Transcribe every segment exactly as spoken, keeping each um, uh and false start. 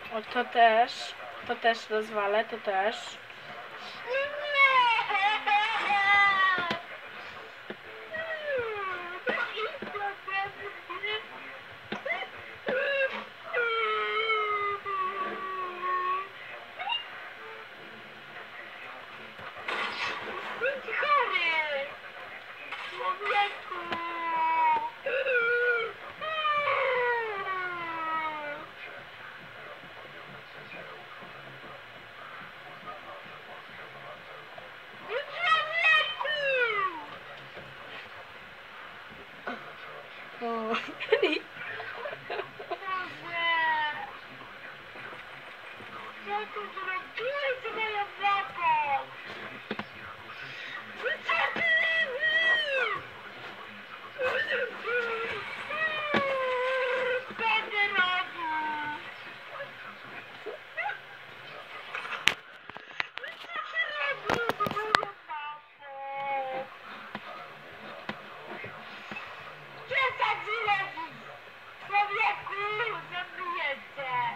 O, to też. To też rozwalę, to też. O. Co tu zrobiłeś z moją babą? Co ty robisz? Co ty robisz? Co ty robisz z moją babą? Przestań ci robić! Człowieku, zabiję cię!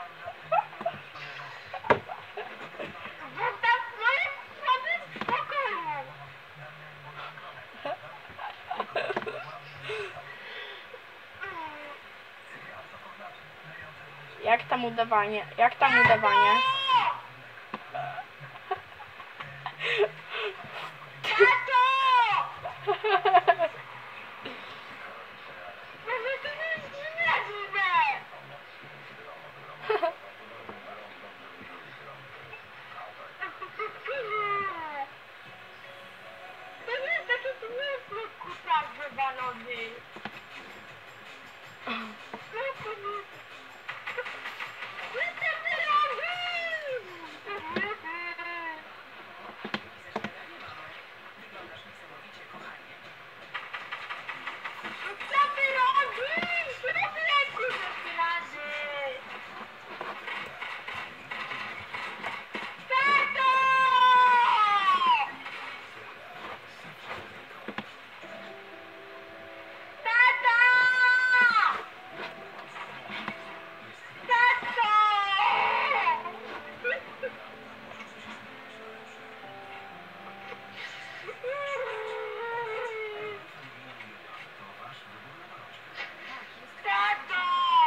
Zostaw moje sprawy w spokoju! Jak tam udawanie? Jak tam udawanie? Tato! Może to jest nieźle! To nie jest taki smutny kutak wywalony. Co ty mi... Co ty robisz? Co ty robisz? Człowieku zaczynasz! Tato! Tato! Tato! Tato!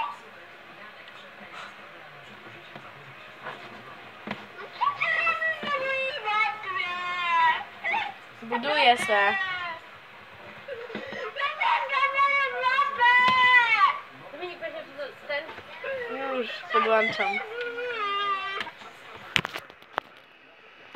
Co ty robisz na mojej babie? Buduję se. Zabrał moją babę! Dominik, weź ten. Już podłączam.